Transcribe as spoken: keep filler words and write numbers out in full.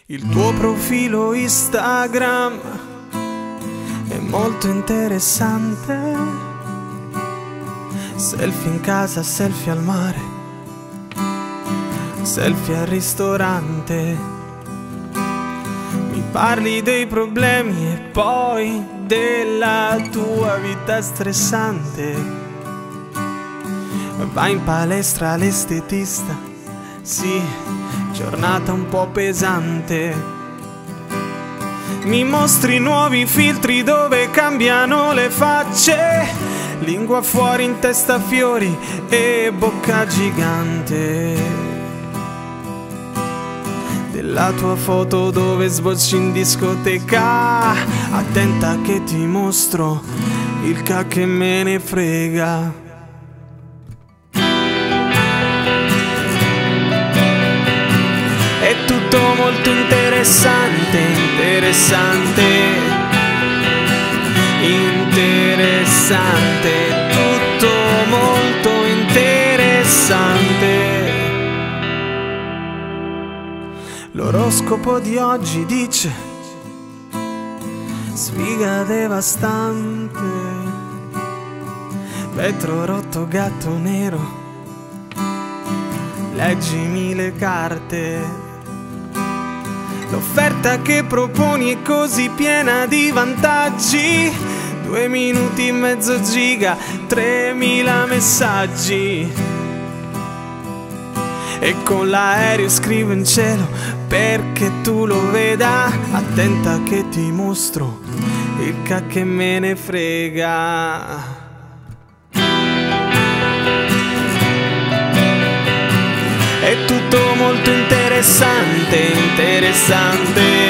Il tuo profilo Instagram è molto interessante. Selfie in casa, selfie al mare, selfie al ristorante. Mi parli dei problemi e poi della tua vita stressante. Vai in palestra all'estetista, sì, giornata un po' pesante. Mi mostri nuovi filtri dove cambiano le facce, lingua fuori, in testa fiori e bocca gigante. Della tua foto dove sbocci in discoteca, attenta che ti mostro il ca che me ne frega. È tutto molto interessante, interessante, interessante, tutto molto interessante. L'oroscopo di oggi dice sfiga devastante, vetro rotto, gatto nero, leggimi le carte. L'offerta che proponi è così piena di vantaggi, due minuti e mezzo giga, tremila messaggi. E con l'aereo scrivo in cielo perché tu lo veda, attenta che ti mostro il ca che me ne frega. È tutto molto interessante, interessante,